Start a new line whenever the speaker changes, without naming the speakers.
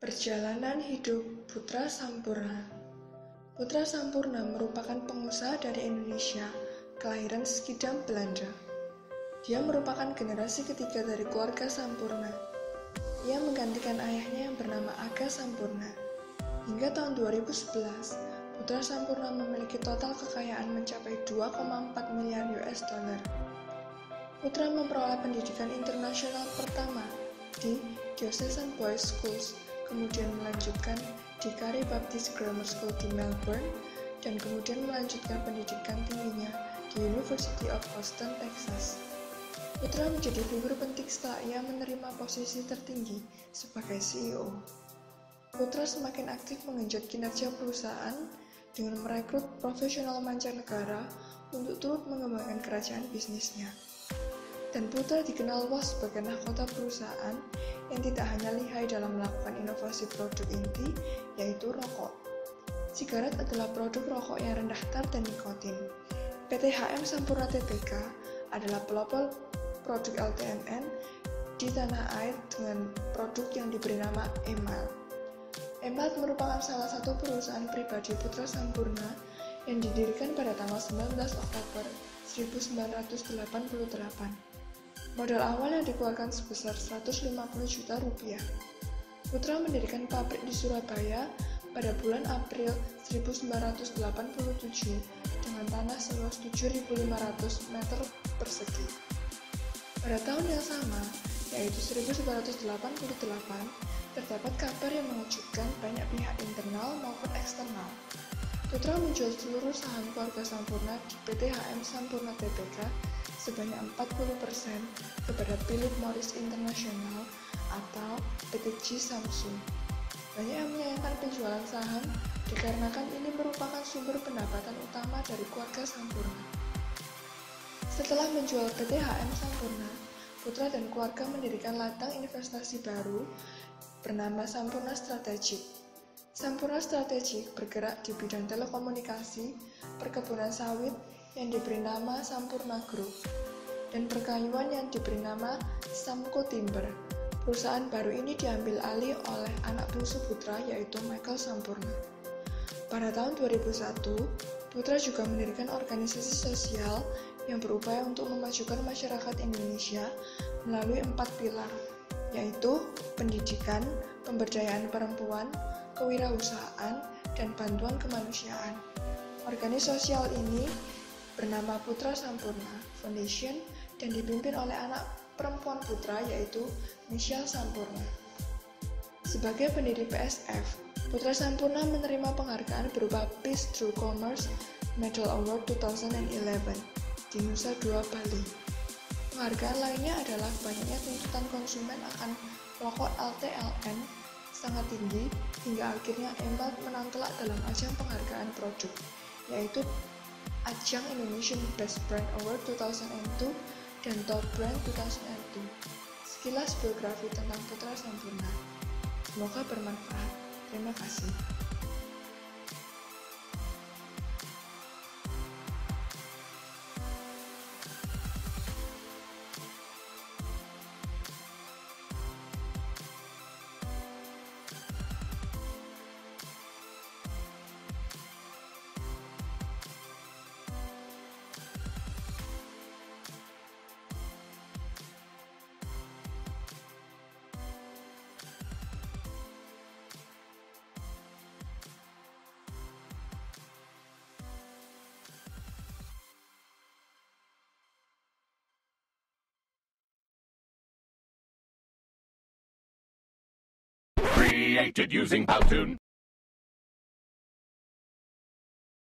Perjalanan hidup Putra Sampurna. Putra Sampurna merupakan pengusaha dari Indonesia, kelahiran Skidam, Belanda. Dia merupakan generasi ketiga dari keluarga Sampurna. Ia menggantikan ayahnya yang bernama Aga Sampurna. Hingga tahun 2011, Putra Sampurna memiliki total kekayaan mencapai 2,4 miliar US dollar. Putra memperoleh pendidikan internasional pertama di Diocesan Boys Schools, kemudian melanjutkan di Carey Baptist Grammar School di Melbourne, dan kemudian melanjutkan pendidikan tingginya di University of Houston, Texas. Putra menjadi figur penting setelah ia menerima posisi tertinggi sebagai CEO. Putra semakin aktif mengenjot kinerja perusahaan dengan merekrut profesional mancanegara untuk turut mengembangkan kerajaan bisnisnya. Dan Putra dikenal luas sebagai nahkota perusahaan yang tidak hanya lihai dalam melakukan inovasi produk inti, yaitu rokok. Sigaret adalah produk rokok yang rendah tar dan nikotin. PT HM Sampurna Tbk adalah pelopor produk LTMN di tanah air dengan produk yang diberi nama Emalt. Emalt merupakan salah satu perusahaan pribadi Putra Sampurna yang didirikan pada tanggal 19 Oktober 1988. Modal awal yang dikeluarkan sebesar 150 juta rupiah. Putra mendirikan pabrik di Surabaya pada bulan April 1987 dengan tanah seluas 7.500 meter persegi. Pada tahun yang sama, yaitu 1988, terdapat kabar yang mengejutkan banyak pihak internal maupun eksternal. Putra menjual seluruh saham keluarga Sampurna di PT HM Sampurna Tbk sebanyak 40% kepada Philip Morris International atau PT G Samsung. Banyak yang menyayangkan penjualan saham dikarenakan ini merupakan sumber pendapatan utama dari keluarga Sampurna. Setelah menjual PT HM Sampurna, Putra dan keluarga mendirikan ladang investasi baru bernama Sampurna Strategic. Sampurna Strategic bergerak di bidang telekomunikasi, perkebunan sawit yang diberi nama Sampurna Group, dan perkayuan yang diberi nama Samco Timber. Perusahaan baru ini diambil alih oleh anak bungsu Putra, yaitu Michael Sampurna. Pada tahun 2001, Putra juga mendirikan organisasi sosial yang berupaya untuk memajukan masyarakat Indonesia melalui 4 pilar, yaitu pendidikan, pemberdayaan perempuan, kewirausahaan, dan bantuan kemanusiaan. Organisasi sosial ini bernama Putra Sampurna Foundation dan dipimpin oleh anak perempuan Putra, yaitu Michelle Sampurna. Sebagai pendiri PSF, Putra Sampurna menerima penghargaan berupa Peace Through Commerce Medal Award 2011 di Nusa Dua, Bali. Penghargaan lainnya adalah banyaknya tuntutan konsumen akan rokok LTLN sangat tinggi hingga akhirnya Emalt menang telak dalam ajang penghargaan produk, yaitu ajang Indonesian Best Brand Award 2002 dan Top Brand 2002. Sekilas biografi tentang Putra Sampurna. Semoga bermanfaat. Terima kasih.
Created using Powtoon.